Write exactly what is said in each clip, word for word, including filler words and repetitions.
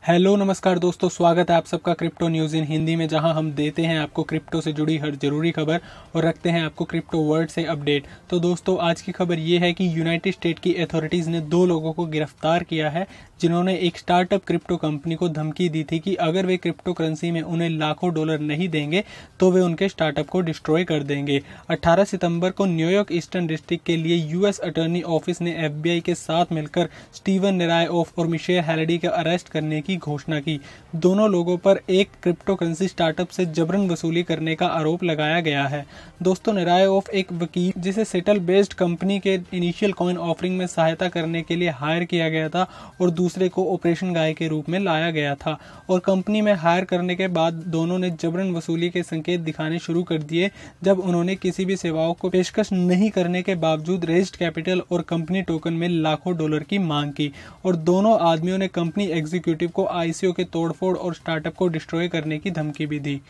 Hello नमस्कार दोस्तों, स्वागत है आप सबका क्रिप्टो न्यूज़ इन हिंदी में, जहां हम देते हैं आपको क्रिप्टो से जुड़ी हर जरूरी खबर और रखते हैं आपको क्रिप्टो वर्ल्ड से अपडेट। तो दोस्तों, आज की खबर ये है कि यूनाइटेड स्टेट की अथॉरिटीज़ ने दो लोगों को गिरफ्तार किया है जिन्होंने एक स्टार्टअप क्रिप्टो कंपनी को धमकी दी थी कि अगर वे क्रिप्टो करेंसी में उन्हें लाखों डॉलर नहीं देंगे तो वे उनके स्टार्टअप को डिस्ट्रॉय कर देंगे। अठारह सितंबर को न्यूयॉर्क ईस्टर्न डिस्ट्रिक्ट के लिए यूएस अटॉर्नी ऑफिस ने एफबीआई के साथ मिलकर स्टीवन नेरायोफ और मिशेल हैलेडी को अरेस्ट करने की घोषणा की। दोनों लोगों पर एक क्रिप्टो करेंसी स्टार्टअप से जबरन वसूली करने का आरोप लगाया गया है। दोस्तों, नेरायोफ एक वकील जिसे सेटल बेस्ड कंपनी के इनिशियल कॉइन ऑफरिंग में सहायता करने के लिए हायर किया गया था और दूसरे को ऑपरेशन गाय के रूप में लाया गया था, और कंपनी में हायर करने के बाद दोनों ने जबरन वसूली के संकेत दिखाने शुरू कर दिए जब उन्होंने किसी भी सेवाओं को पेशकश नहीं करने के बावजूद रेज्ड कैपिटल और कंपनी टोकन में लाखों डॉलर की मांग की। और दोनों आदमियों ने कंपनी एग्जीक्यूटिव को आईसीओ के तोड़फोड़ और स्टार्टअप को डिस्ट्रॉय करने की धमकी भी दी।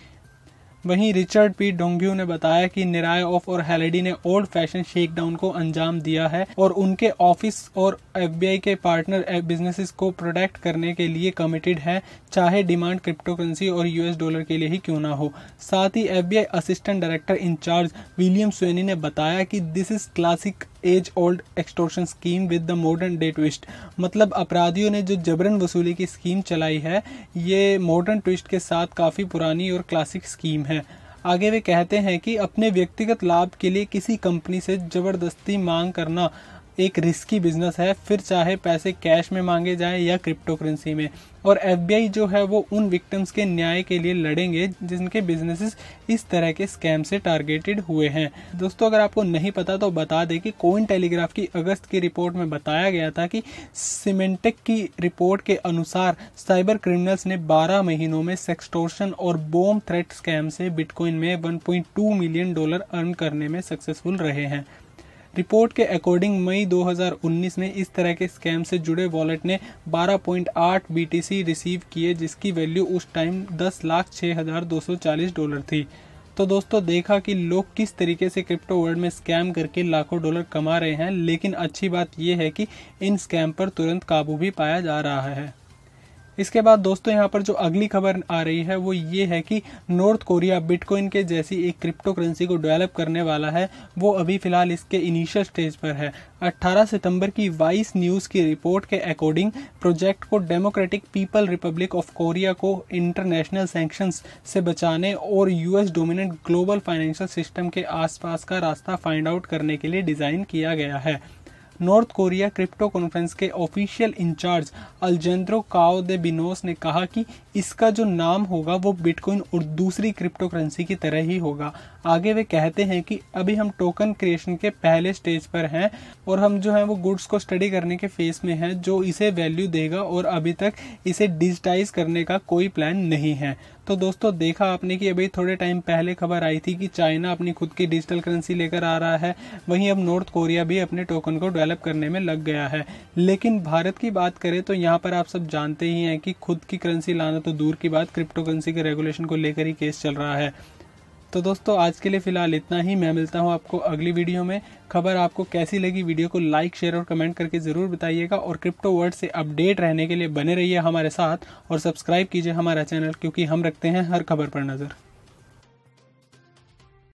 वहीं रिचर्ड पी डोंग्यू ने बताया कि नेरायोफ और हैलेडी ने ओल्ड फैशन शेकडाउन को अंजाम दिया है और उनके ऑफिस और एफबीआई के पार्टनर बिजनेसेस को प्रोटेक्ट करने के लिए कमिटेड है, चाहे डिमांड क्रिप्टो करेंसी और यूएस डॉलर के लिए ही क्यों ना हो। साथ ही FBI assistant director incharge William Sweeney ने बताया कि this is classic age old extortion scheme with the modern day twist. मतलब अपराधियों ने जो जबरन वसूली की स्कीम चलाई है, ये मॉडर्न ट्विस्ट के साथ काफ़ी पुरानी और क्लासिक स्कीम है। आगे वे कहते हैं कि अपने व्यक्तिगत लाभ के लिए किसी कंपनी से जबरदस्ती मांग करना एक रिस्की बिजनेस है, फिर चाहे पैसे कैश में मांगे जाएं या क्रिप्टो करेंसी में। और एफबीआई जो है वो उन विक्टिम्स के न्याय के लिए लड़ेंगे जिनके बिजनेसेस इस तरह के स्कैम से टारगेटेड हुए हैं। दोस्तों, अगर आपको नहीं पता तो बता दें कि कोइन टेलीग्राफ की अगस्त की रिपोर्ट में बताया गया था कि सिमेंटेक की रिपोर्ट के अनुसार साइबर क्रिमिनल्स ने बारह महीनों में सेक्सटोर्शन और बॉम्ब थ्रेट स्कैम से बिटकॉइन में one point two million dollar earn करने में सक्सेसफुल रहे हैं। रिपोर्ट के अकॉर्डिंग मई दो हज़ार उन्नीस में इस तरह के स्कैम से जुड़े वॉलेट ने बारह पॉइंट आठ बीटीसी रिसीव किए, जिसकी वैल्यू उस टाइम दस लाख छः हज़ार दो सौ चालीस डॉलर थी। तो दोस्तों, देखा कि लोग किस तरीके से क्रिप्टो वर्ल्ड में स्कैम करके लाखों डॉलर कमा रहे हैं, लेकिन अच्छी बात यह है कि इन स्कैम पर तुरंत काबू भी पाया जा रहा है। इसके बाद दोस्तों, यहाँ पर जो अगली खबर आ रही है वो ये है कि नॉर्थ कोरिया बिटकॉइन के जैसी एक क्रिप्टो करेंसी को डेवलप करने वाला है। वो अभी फिलहाल इसके इनिशियल स्टेज पर है। अठारह सितंबर की वाइस न्यूज़ की रिपोर्ट के अकॉर्डिंग प्रोजेक्ट को Democratic People Republic of Korea को इंटरनेशनल सैंक्शंस से बचाने और US dominant global financial system के आसपास का रास्ता फाइंड आउट करने के लिए डिज़ाइन किया गया है। नॉर्थ कोरिया क्रिप्टो कॉन्फ्रेंस के official incharge Alejandro Cao de Benos ने कहा कि इसका जो नाम होगा वो बिटकॉइन और दूसरी क्रिप्टो करेंसी की तरह ही होगा। आगे वे कहते हैं कि अभी हम टोकन क्रिएशन के पहले स्टेज पर हैं और हम जो है वो गुड्स को स्टडी करने के फेज में हैं जो इसे वैल्यू देगा, और अभी तक इसे डिजिटाइज करने का कोई प्लान नहीं है। तो दोस्तों, देखा आपने कि अभी थोड़े टाइम पहले खबर आई थी कि चाइना अपनी खुद की डिजिटल करेंसी लेकर आ रहा है, वहीं अब नॉर्थ कोरिया भी अपने टोकन को डेवलप करने में लग गया है। लेकिन भारत की बात करें तो यहाँ पर आप सब जानते ही हैं कि खुद की करेंसी लाना तो दूर की बात, क्रिप्टो करेंसी के रेगुलेशन को लेकर ही केस चल रहा है। तो दोस्तों, आज के लिए फिलहाल इतना ही। मैं मिलता हूँ आपको अगली वीडियो में। खबर आपको कैसी लगी, वीडियो को लाइक शेयर और कमेंट करके ज़रूर बताइएगा, और क्रिप्टो वर्ल्ड से अपडेट रहने के लिए बने रहिए हमारे साथ और सब्सक्राइब कीजिए हमारा चैनल, क्योंकि हम रखते हैं हर खबर पर नज़र।